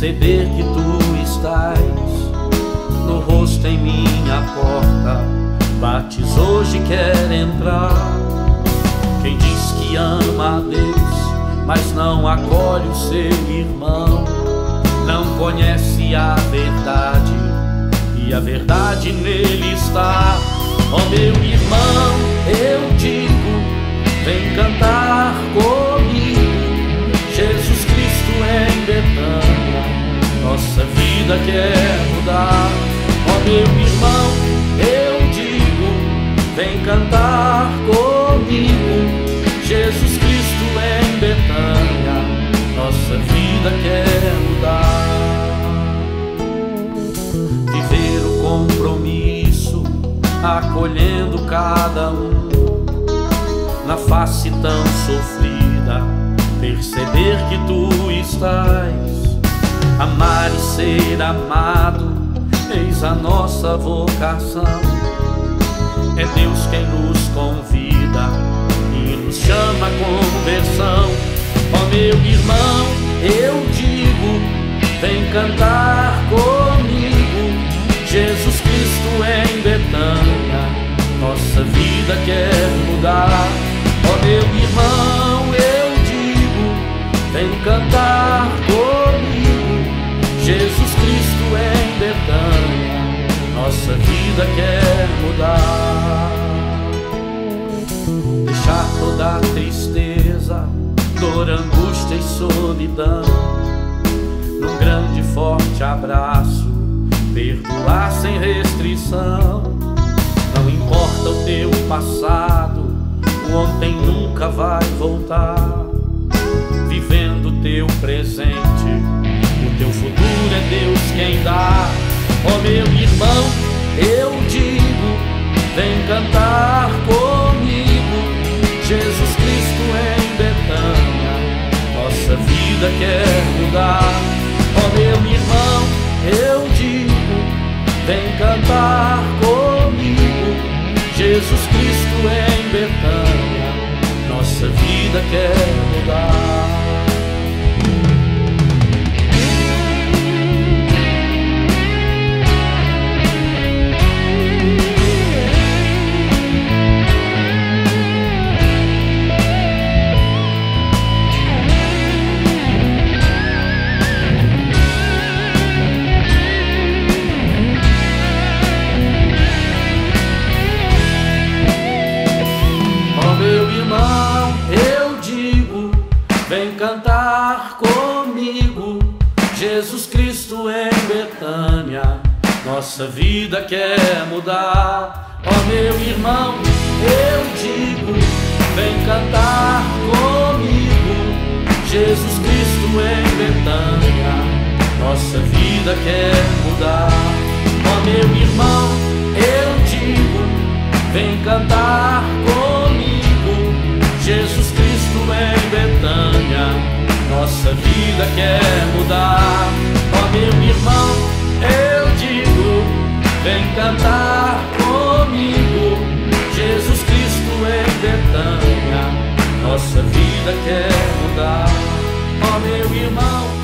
perceber que tu estás no rosto em minha porta. Bates hoje, quer entrar. Quem diz que ama a Deus, mas não acolhe o seu irmão, não conhece a verdade, e a verdade nele está. Ó meu irmão, eu digo, vem cantar comigo. Jesus Cristo em Betânia, nossa vida quer mudar. Ó meu irmão, eu digo, vem cantar comigo. Jesus Cristo em Betânia, nossa vida quer mudar. Viver o compromisso, acolhendo cada um na face tão sofrida, perceber que tu estás. Amar e ser amado, eis a nossa vocação. É Deus quem nos convida e nos chama à conversão. Ó meu irmão, eu digo, vem cantar comigo. Jesus Cristo em Betânia, nossa vida quer mudar. Ó meu irmão, eu digo, vem cantar comigo. Jesus Cristo em Betânia, nossa vida quer mudar. Deixar toda a tristeza, dor, angústia e solidão, num grande e forte abraço, perdoar sem restrição. Não importa o teu passado, o ontem nunca vai voltar. Vivendo o teu presente, o teu futuro é Deus quem dá. Ó meu irmão, eu digo, vem cantar comigo. Jesus Cristo em Betânia, nossa vida quer mudar. Ó meu irmão, eu digo, vem cantar comigo. Jesus Cristo em Betânia, nossa vida quer mudar. Vem cantar comigo. Jesus Cristo em Betânia, nossa vida quer mudar. Ó meu irmão, eu digo, vem cantar comigo. Jesus Cristo em Betânia, nossa vida quer mudar. Ó meu irmão, eu digo, vem cantar comigo. Jesus Cristo em Betânia, nossa vida quer mudar. Ó meu irmão, eu digo, vem cantar comigo. Jesus Cristo em Betânia, nossa vida quer mudar. Ó meu irmão,